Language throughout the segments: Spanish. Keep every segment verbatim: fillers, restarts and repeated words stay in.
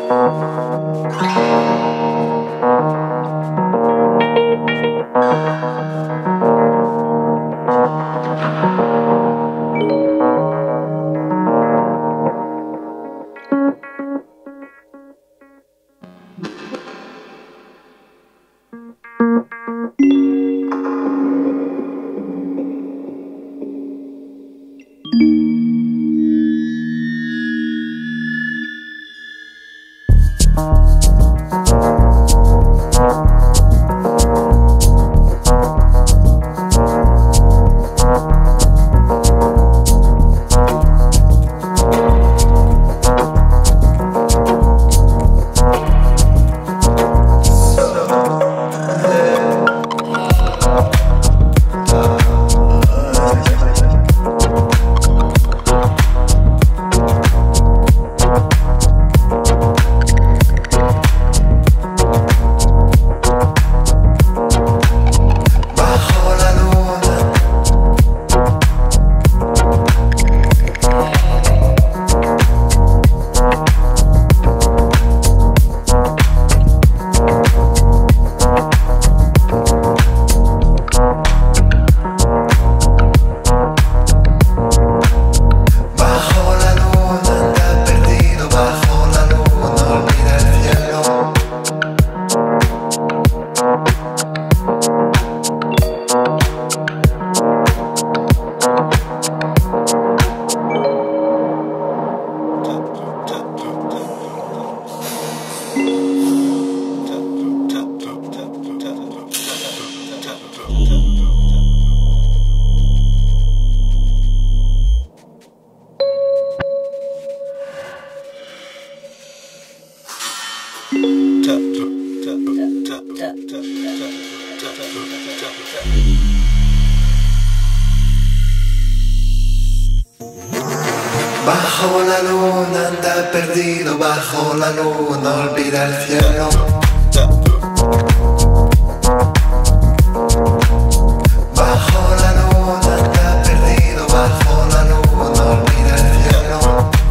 Bajo la luna anda perdido, bajo la luna olvida el cielo. Bajo la luna anda perdido, bajo la luna olvida el cielo.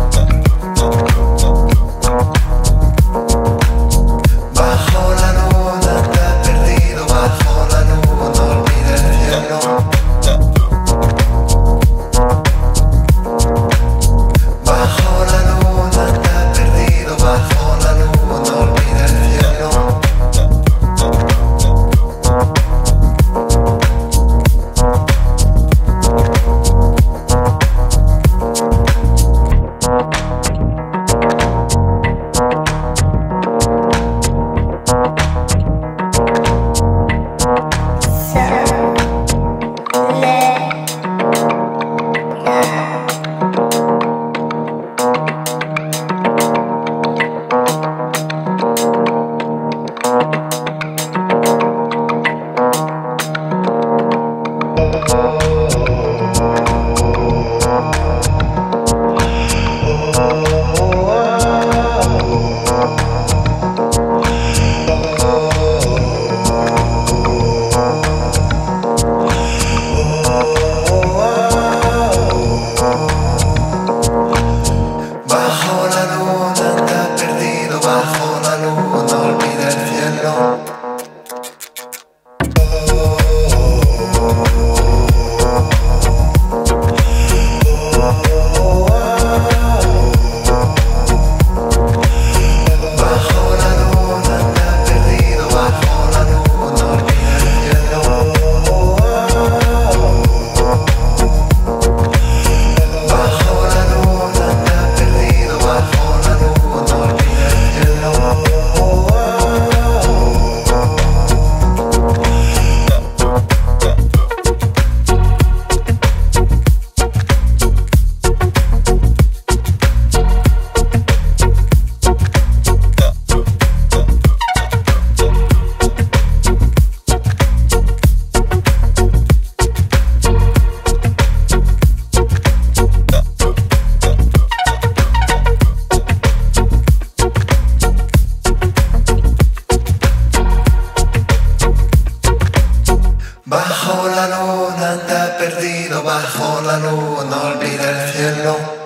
Bajo la luna anda perdido, bajo la luna olvida el cielo. Bajo la luna anda perdido, bajo la luna olvida el cielo. Bajo la luna anda perdido, bajo la luna olvida el cielo. Bajo la luna anda perdido, bajo la luna olvida el cielo. Bajo la luna anda perdido, bajo la luna olvida el cielo. Bajo la luna anda perdido, bajo la luna olvida el cielo.